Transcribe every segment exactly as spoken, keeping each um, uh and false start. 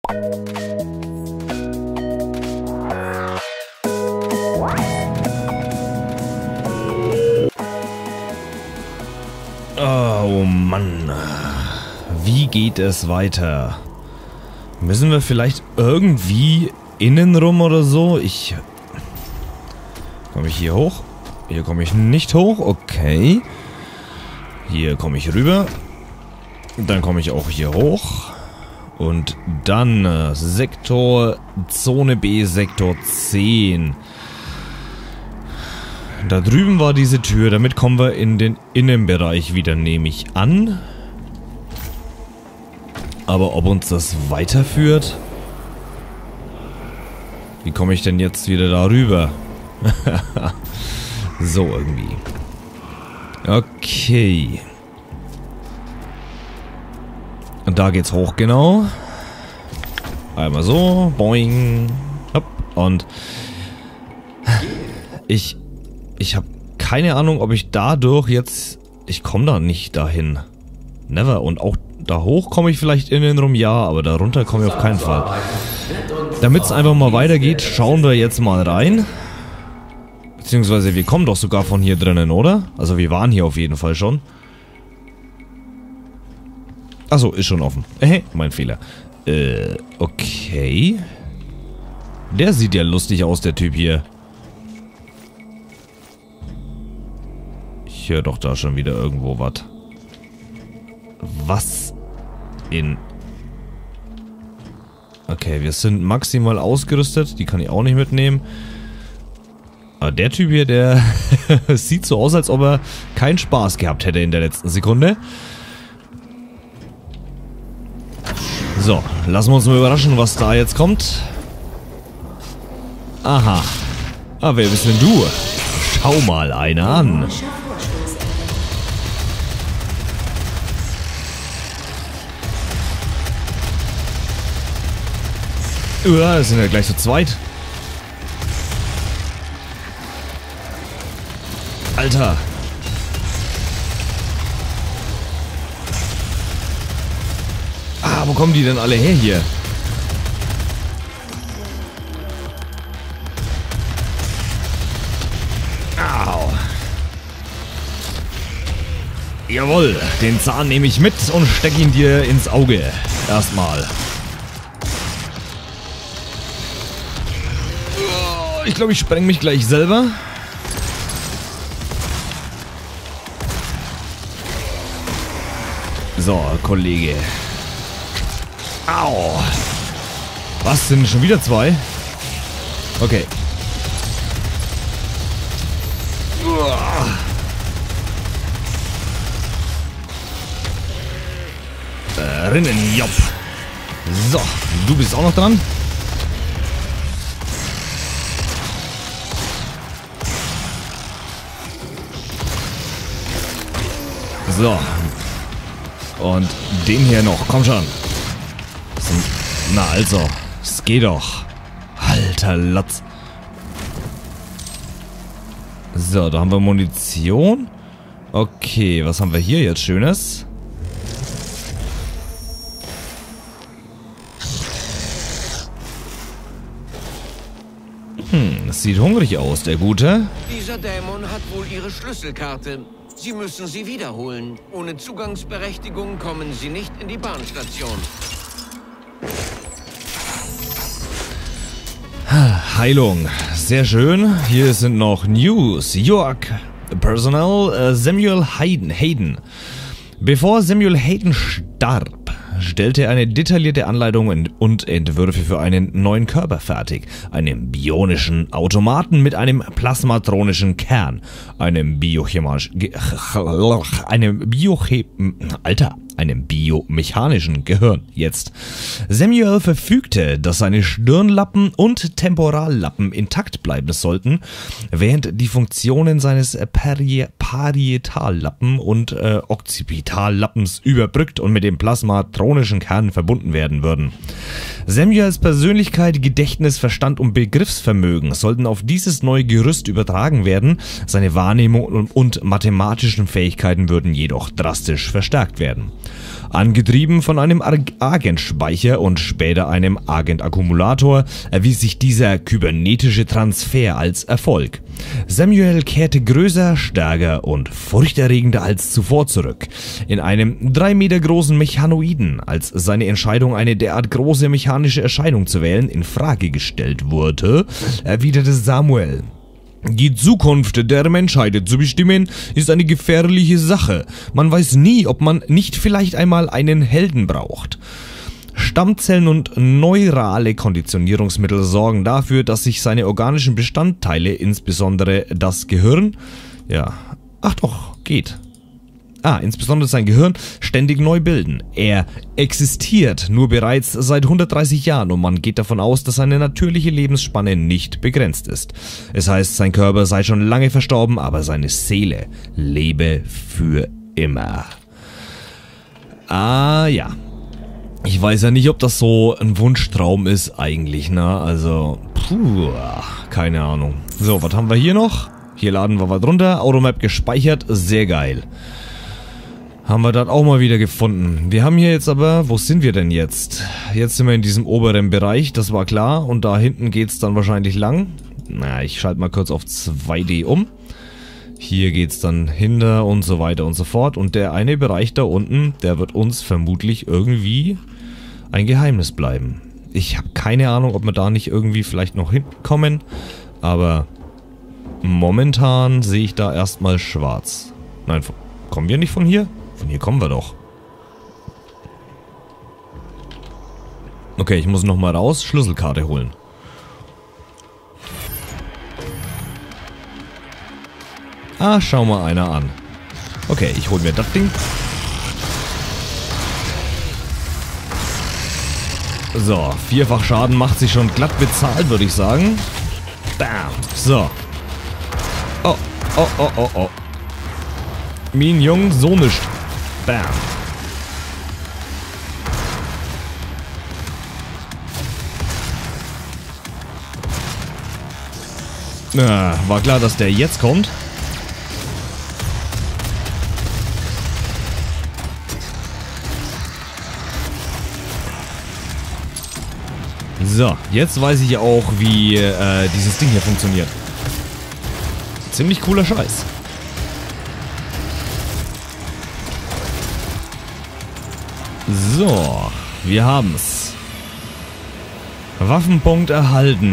Oh Mann. Wie geht es weiter? Müssen wir vielleicht irgendwie innen rum oder so? Ich... Komme ich hier hoch? Hier komme ich nicht hoch. Okay. Hier komme ich rüber. Dann komme ich auch hier hoch. Und dann äh, Sektor Zone B, Sektor zehn. Da drüben war diese Tür. Damit kommen wir in den Innenbereich wieder, nehme ich an. Aber ob uns das weiterführt? Wie komme ich denn jetzt wieder darüber? So irgendwie. Okay. Und da geht's hoch, genau. Einmal so. Boing. Hopp. Und ich... Ich habe keine Ahnung, ob ich dadurch jetzt... Ich komme da nicht dahin. Never. Und auch da hoch komme ich vielleicht innen rum, ja, aber darunter komme ich auf keinen Fall. Damit es einfach mal weitergeht, schauen wir jetzt mal rein. Beziehungsweise wir kommen doch sogar von hier drinnen, oder? Also wir waren hier auf jeden Fall schon. Achso, ist schon offen. Äh, mein Fehler. Äh, okay. Der sieht ja lustig aus, der Typ hier. Ich höre doch da schon wieder irgendwo was. Was in... Okay, wir sind maximal ausgerüstet. Die kann ich auch nicht mitnehmen. Aber der Typ hier, der sieht so aus, als ob er keinen Spaß gehabt hätte in der letzten Sekunde. So, lassen wir uns mal überraschen, was da jetzt kommt. Aha. Ah, wer bist denn du? Schau mal einer an. Ja, das sind ja gleich zu zweit. Alter. Ah, wo kommen die denn alle her hier? Au. Jawohl, den Zahn nehme ich mit und stecke ihn dir ins Auge. Erstmal. Ich glaube, ich spreng mich gleich selber. So, Kollege. Au. Was, sind schon wieder zwei? Okay. Äh, Rinnen, jopp. So, du bist auch noch dran. So. Und den hier noch. Komm schon. Na also. Es geht doch. Alter Latz. So, da haben wir Munition. Okay, was haben wir hier jetzt Schönes? Hm, das sieht hungrig aus, der Gute. Dieser Dämon hat wohl ihre Schlüsselkarte. Sie müssen sie wiederholen. Ohne Zugangsberechtigung kommen Sie nicht in die Bahnstation. Heilung. Sehr schön. Hier sind noch News. York. Personal uh, Samuel Hayden. Hayden. Bevor Samuel Hayden starb, stellte er eine detaillierte Anleitung und Entwürfe für einen neuen Körper fertig. Einen bionischen Automaten mit einem plasmatronischen Kern. Einem biochemisch... einem Bioche... Alter... einem biomechanischen Gehirn. Jetzt. Samuel verfügte, dass seine Stirnlappen und Temporallappen intakt bleiben sollten, während die Funktionen seines Pari Parietallappen und äh, Occipitallappens überbrückt und mit dem plasmatronischen Kern verbunden werden würden. Samuels Persönlichkeit, Gedächtnis, Verstand und Begriffsvermögen sollten auf dieses neue Gerüst übertragen werden, seine Wahrnehmung und mathematischen Fähigkeiten würden jedoch drastisch verstärkt werden. Angetrieben von einem Agentspeicher und später einem Agent-Akkumulator erwies sich dieser kybernetische Transfer als Erfolg. Samuel kehrte größer, stärker und furchterregender als zuvor zurück. In einem drei Meter großen Mechanoiden, als seine Entscheidung, eine derart große mechanische Erscheinung zu wählen, in Frage gestellt wurde, erwiderte Samuel: Die Zukunft der Menschheit zu bestimmen, ist eine gefährliche Sache. Man weiß nie, ob man nicht vielleicht einmal einen Helden braucht. Stammzellen und neurale Konditionierungsmittel sorgen dafür, dass sich seine organischen Bestandteile, insbesondere das Gehirn, ja, ach doch, geht. Ah, insbesondere sein Gehirn, ständig neu bilden. Er existiert nur bereits seit hundertdreißig Jahren und man geht davon aus, dass seine natürliche Lebensspanne nicht begrenzt ist. Es heißt, sein Körper sei schon lange verstorben, aber seine Seele lebe für immer. Ah, ja. Ich weiß ja nicht, ob das so ein Wunschtraum ist eigentlich, ne? Also, puh, keine Ahnung. So, was haben wir hier noch? Hier laden wir was runter. Automap gespeichert, sehr geil. Haben wir das auch mal wieder gefunden. Wir haben hier jetzt aber, wo sind wir denn jetzt? Jetzt sind wir in diesem oberen Bereich, das war klar. Und da hinten geht's dann wahrscheinlich lang. Na, ich schalte mal kurz auf zwei D um. Hier geht's dann hinter und so weiter und so fort. Und der eine Bereich da unten, der wird uns vermutlich irgendwie ein Geheimnis bleiben. Ich habe keine Ahnung, ob wir da nicht irgendwie vielleicht noch hinkommen. Aber momentan sehe ich da erstmal schwarz. Nein, kommen wir nicht von hier? Von hier kommen wir doch. Okay, ich muss nochmal raus, Schlüsselkarte holen. Ah, schau mal einer an. Okay, ich hol mir das Ding. So, vierfach Schaden macht sich schon glatt bezahlt, würde ich sagen. Bam. So. Oh, oh, oh, oh, oh. Min Jung, so nicht. Bam. Ah, war klar, dass der jetzt kommt. So, jetzt weiß ich auch, wie äh, dieses Ding hier funktioniert. Ziemlich cooler Scheiß. So, wir haben's. Waffenpunkt erhalten.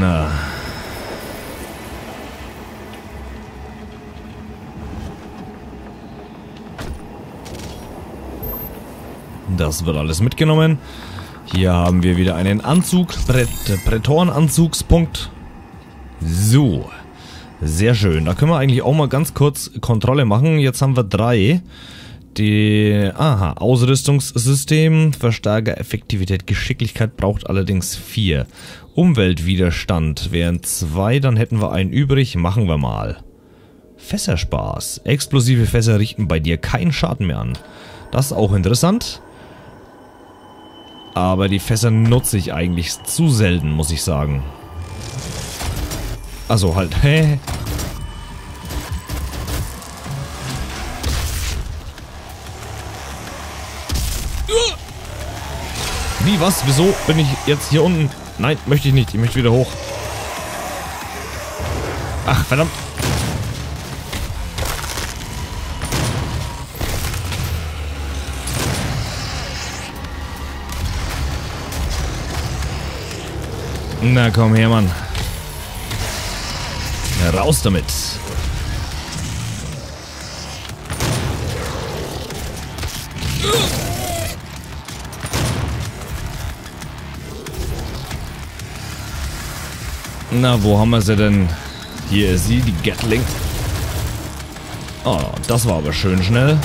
Das wird alles mitgenommen. Hier haben wir wieder einen Anzug, Brett, Prätorenanzugspunkt. So, sehr schön. Da können wir eigentlich auch mal ganz kurz Kontrolle machen. Jetzt haben wir drei. Die, aha, Ausrüstungssystem, Verstärker, Effektivität, Geschicklichkeit braucht allerdings vier. Umweltwiderstand wären zwei, dann hätten wir einen übrig. Machen wir mal. Fässerspaß. Explosive Fässer richten bei dir keinen Schaden mehr an. Das ist auch interessant. Aber die Fässer nutze ich eigentlich zu selten, muss ich sagen. Also halt, hä? Wie, was? Wieso bin ich jetzt hier unten? Nein, möchte ich nicht. Ich möchte wieder hoch. Ach, verdammt. Na komm her, Mann. Raus damit. Na, wo haben wir sie denn? Hier ist sie, die Gatling. Oh, das war aber schön schnell.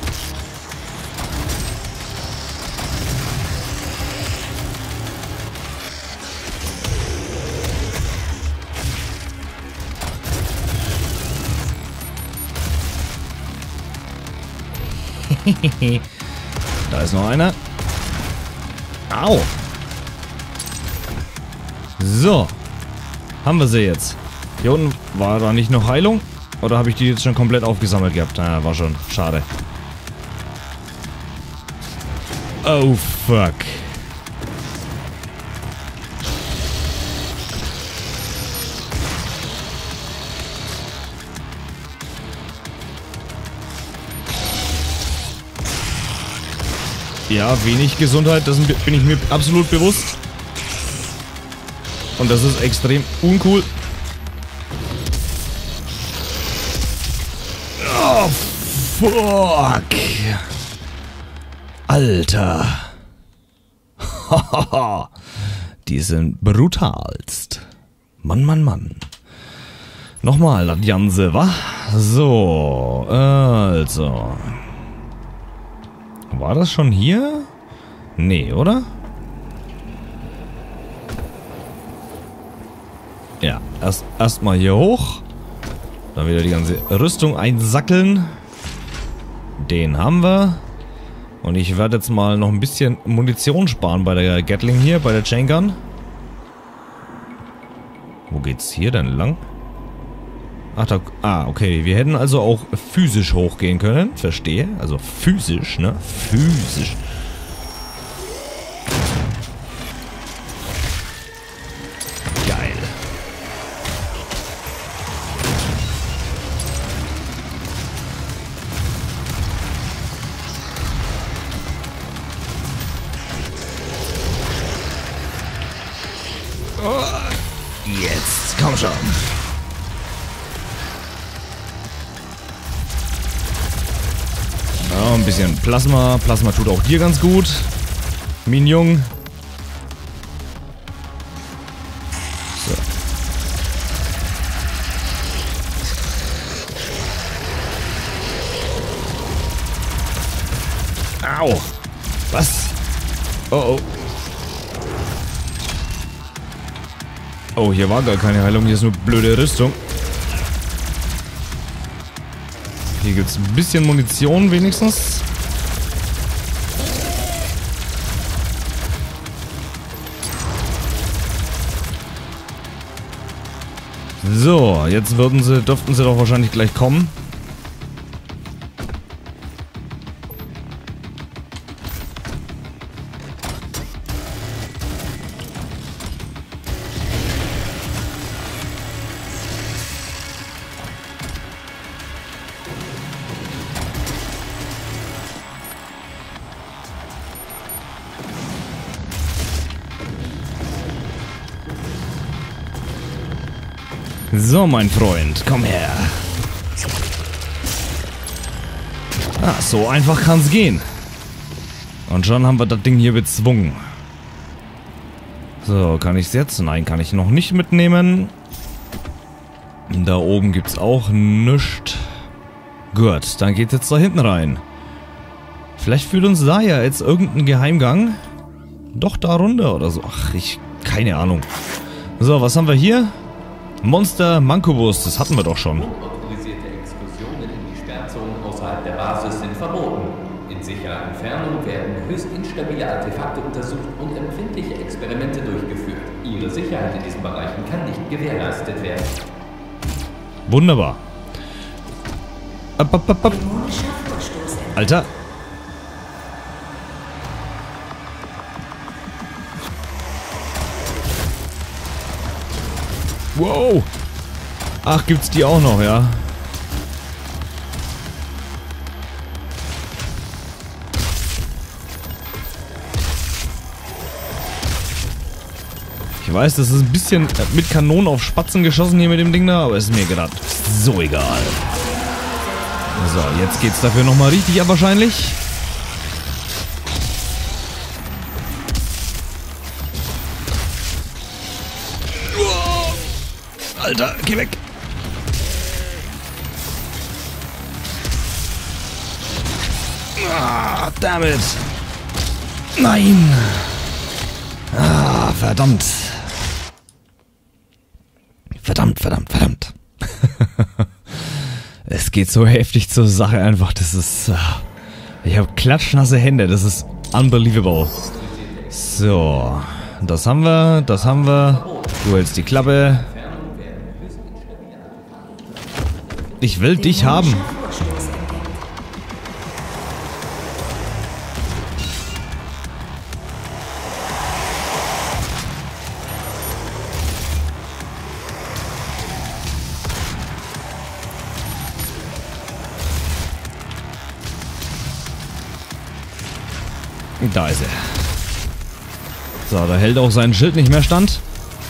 Da ist noch einer. Au. So. Haben wir sie jetzt. Hier unten war da nicht noch Heilung? Oder habe ich die jetzt schon komplett aufgesammelt gehabt? Naja, war schon. Schade. Oh, fuck. Ja, wenig Gesundheit, das bin ich mir absolut bewusst. Und das ist extrem uncool. Oh, fuck. Alter. Die sind brutalst. Mann, Mann, Mann. Nochmal das Ganze, wa? So, also. War das schon hier? Nee, oder? Ja, erst erstmal hier hoch. Dann wieder die ganze Rüstung einsackeln. Den haben wir. Und ich werde jetzt mal noch ein bisschen Munition sparen bei der Gatling hier, bei der Chain Gun. Wo geht's hier denn lang? Ach, da, ah, okay. Wir hätten also auch physisch hochgehen können. Verstehe. Also physisch, ne? Physisch. Geil. Oh, jetzt, komm schon. Ja, ein bisschen Plasma. Plasma tut auch dir ganz gut. Minion. So. Au. Was? Oh, oh. Oh, hier war gar keine Heilung. Hier ist nur blöde Rüstung. Hier gibt es ein bisschen Munition wenigstens. So, jetzt würden sie, dürften sie doch wahrscheinlich gleich kommen. So, mein Freund, komm her. Ah, so einfach kann's gehen. Und schon haben wir das Ding hier bezwungen. So, kann ich's jetzt? Nein, kann ich noch nicht mitnehmen. Da oben gibt's auch nichts. Gut, dann geht's jetzt da hinten rein. Vielleicht führt uns da ja jetzt irgendein Geheimgang. Doch da runter oder so. Ach, ich... keine Ahnung. So, was haben wir hier? Monster Mancubus, das hatten wir doch schon. Unautorisierte Exkursionen in die Sperrzonen außerhalb der Basis sind verboten. In sicherer Entfernung werden höchst instabile Artefakte untersucht und empfindliche Experimente durchgeführt. Ihre Sicherheit in diesen Bereichen kann nicht gewährleistet werden. Wunderbar. Ab, ab, ab, ab. Alter. Wow. Ach, gibt's die auch noch, ja? Ich weiß, das ist ein bisschen mit Kanonen auf Spatzen geschossen hier mit dem Ding da, aber ist mir gerade so egal. So, jetzt geht's dafür nochmal richtig, ja wahrscheinlich. Alter, geh weg. Ah, damit. Nein. Ah, verdammt. Verdammt, verdammt, verdammt. Es geht so heftig zur Sache einfach. Das ist... Ich habe klatschnasse Hände. Das ist unbelievable. So. Das haben wir. Das haben wir. Du hältst die Klappe. Ich will dich haben. Da ist er. So, da hält auch sein Schild nicht mehr stand.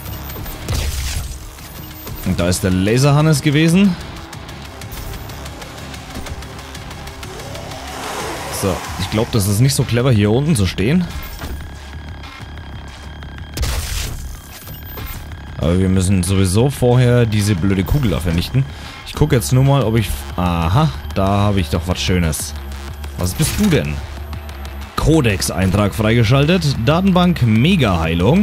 Und da ist der Laserhannes gewesen. So, ich glaube, das ist nicht so clever, hier unten zu stehen. Aber wir müssen sowieso vorher diese blöde Kugel da vernichten. Ich gucke jetzt nur mal, ob ich... Aha, da habe ich doch was Schönes. Was bist du denn? Codex-Eintrag freigeschaltet. Datenbank Mega-Heilung.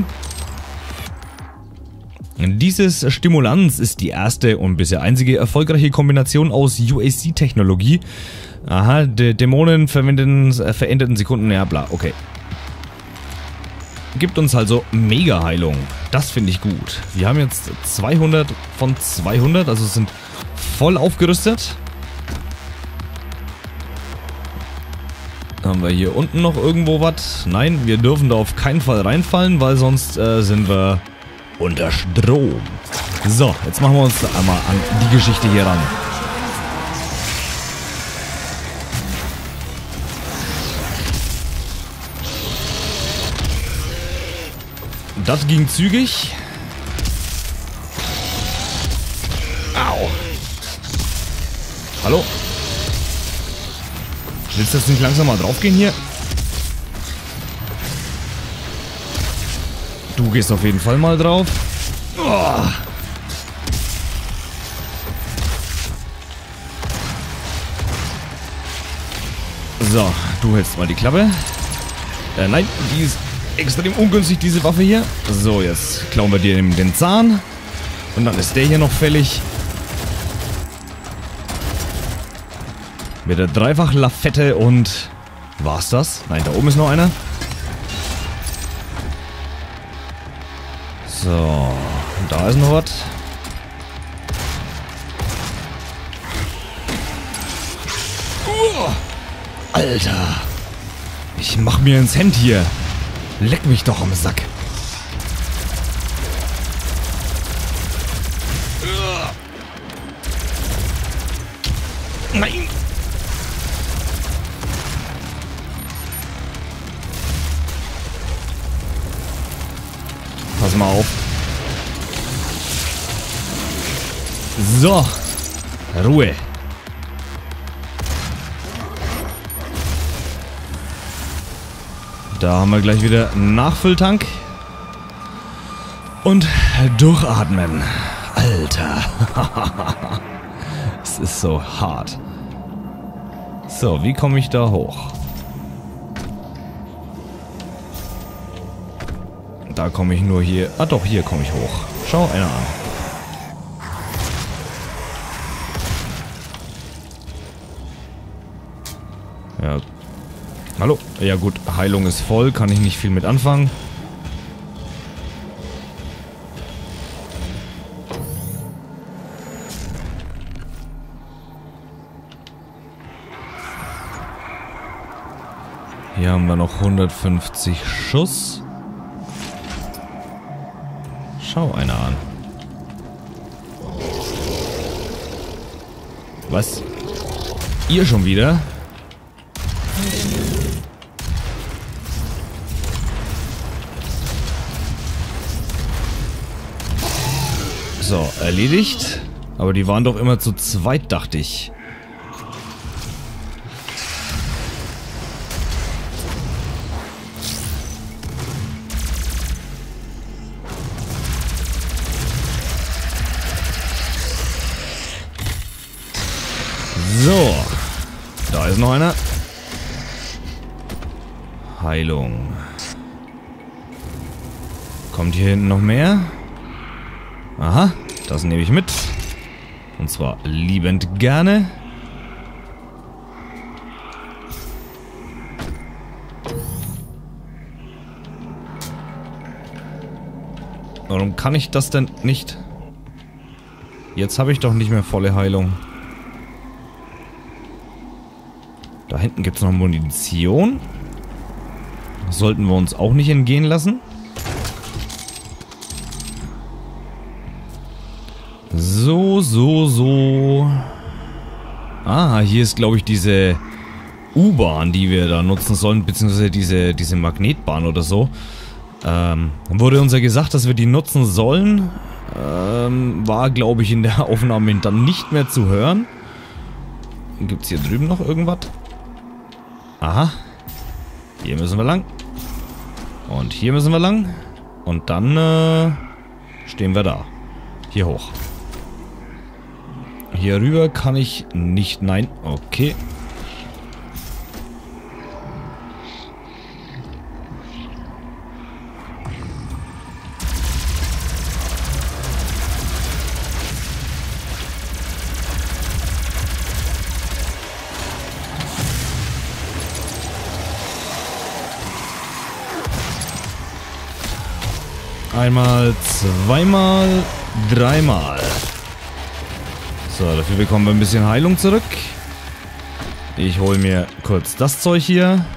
Dieses Stimulanz ist die erste und bisher einzige erfolgreiche Kombination aus U A C-Technologie. Aha, die Dämonen verwenden äh, veränderten Sekunden. Ja, bla, okay. Gibt uns also Mega-Heilung. Das finde ich gut. Wir haben jetzt zweihundert von zweihundert, also sind voll aufgerüstet. Haben wir hier unten noch irgendwo was? Nein, wir dürfen da auf keinen Fall reinfallen, weil sonst äh, sind wir unter Strom. So, jetzt machen wir uns einmal an die Geschichte hier ran. Das ging zügig. Au. Hallo? Willst du jetzt nicht langsam mal draufgehen hier? Du gehst auf jeden Fall mal drauf. Oh. So, du hältst mal die Klappe. Äh, nein, die ist extrem ungünstig, diese Waffe hier. So, jetzt klauen wir dir den Zahn. Und dann ist der hier noch fällig. Mit der Dreifach-Lafette und... War's das? Nein, da oben ist noch einer. So, da ist noch was. Uh, Alter. Ich mach mir ins Hemd hier. Leck mich doch am Sack. Nein. Pass mal auf. So. Ruhe. Da haben wir gleich wieder einen Nachfülltank. Und durchatmen. Alter. Es ist so hart. So, wie komme ich da hoch? Da komme ich nur hier... Ah doch, hier komme ich hoch. Schau einer an. Ja. Hallo? Ja gut, Heilung ist voll, kann ich nicht viel mit anfangen. Hier haben wir noch hundertfünfzig Schuss. Schau einer an. Was? Ihr schon wieder? So, erledigt. Aber die waren doch immer zu zweit, dachte ich. So. Da ist noch einer. Heilung. Kommt hier hinten noch mehr? Aha, das nehme ich mit. Und zwar liebend gerne. Warum kann ich das denn nicht? Jetzt habe ich doch nicht mehr volle Heilung. Da hinten gibt es noch Munition. Das sollten wir uns auch nicht entgehen lassen. So, so, so. Ah, hier ist, glaube ich, diese U-Bahn, die wir da nutzen sollen, beziehungsweise diese, diese Magnetbahn oder so. Ähm, wurde uns ja gesagt, dass wir die nutzen sollen. Ähm, war, glaube ich, in der Aufnahme dann nicht mehr zu hören. Gibt es hier drüben noch irgendwas? Aha. Hier müssen wir lang. Und hier müssen wir lang. Und dann äh, stehen wir da. Hier hoch. Hier rüber kann ich nicht. Nein. Okay. Einmal, zweimal, dreimal. So, dafür bekommen wir ein bisschen Heilung zurück. Ich hole mir kurz das Zeug hier.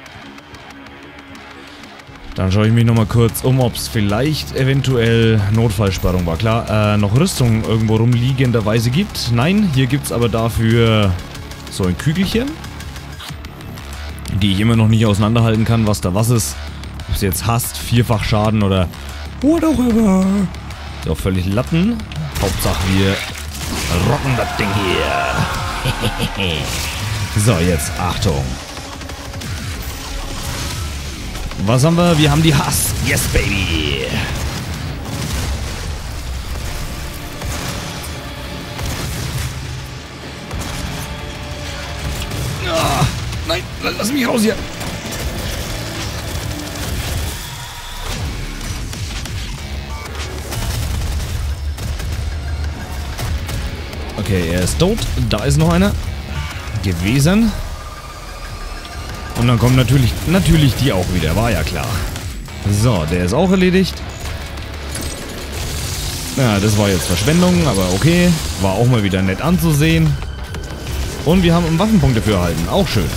Dann schaue ich mich nochmal kurz um, ob es vielleicht eventuell Notfallsperrung war. Klar, äh, noch Rüstung irgendwo rumliegenderweise gibt. Nein, hier gibt es aber dafür so ein Kügelchen, die ich immer noch nicht auseinanderhalten kann, was da was ist. Ob es jetzt hasst, vierfach Schaden oder whatever. Ist auch völlig Latten. Hauptsache wir rocken das Ding hier. So, jetzt Achtung. Was haben wir? Wir haben die Hass. Yes, baby. Ah, nein, lass mich raus hier. Okay, er ist tot. Da ist noch einer gewesen. Und dann kommen natürlich, natürlich die auch wieder. War ja klar. So, der ist auch erledigt. Ja, das war jetzt Verschwendung, aber okay. War auch mal wieder nett anzusehen. Und wir haben einen Waffenpunkt dafür erhalten. Auch schön.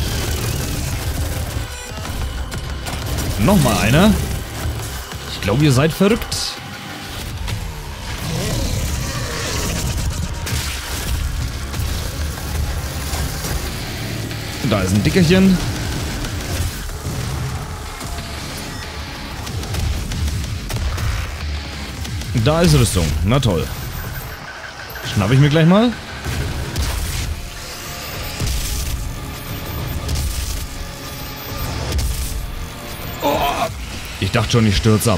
Nochmal einer. Ich glaube, ihr seid verrückt. Da ist ein Dickerchen. Da ist Rüstung. Na toll. Schnapp ich mir gleich mal. Oh, ich dachte schon, ich stürze ab.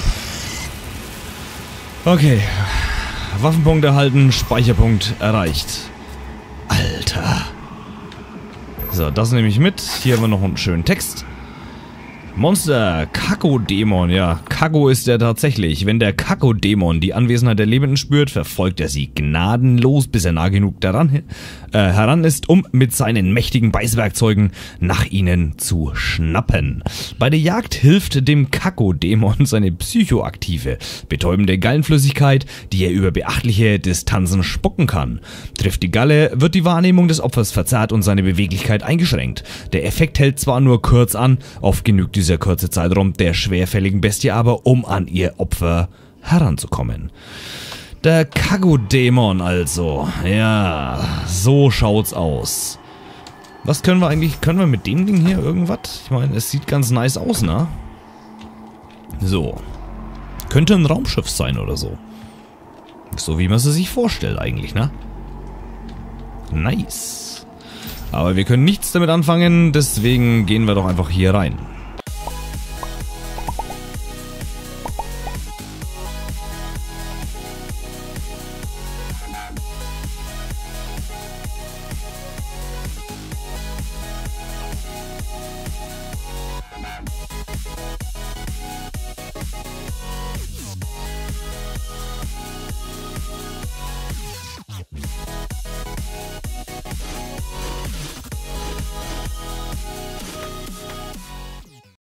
Okay. Waffenpunkt erhalten, Speicherpunkt erreicht. Alter. So, das nehme ich mit. Hier haben wir noch einen schönen Text. Monster, Kakodämon, ja, Kago ist er tatsächlich. Wenn der Kakodämon die Anwesenheit der Lebenden spürt, verfolgt er sie gnadenlos, bis er nah genug daran äh, heran ist, um mit seinen mächtigen Beißwerkzeugen nach ihnen zu schnappen. Bei der Jagd hilft dem Kakodämon seine psychoaktive, betäubende Gallenflüssigkeit, die er über beachtliche Distanzen spucken kann. Trifft die Galle, wird die Wahrnehmung des Opfers verzerrt und seine Beweglichkeit eingeschränkt. Der Effekt hält zwar nur kurz an, oft genügt dieser kurze Zeitraum der schwerfälligen Bestie aber, um an ihr Opfer heranzukommen. Der Kagodämon also. Ja, so schaut's aus. Was können wir eigentlich, können wir mit dem Ding hier irgendwas? Ich meine, es sieht ganz nice aus, ne? So. Könnte ein Raumschiff sein oder so. So wie man es sich vorstellt eigentlich, ne? Nice. Aber wir können nichts damit anfangen, deswegen gehen wir doch einfach hier rein.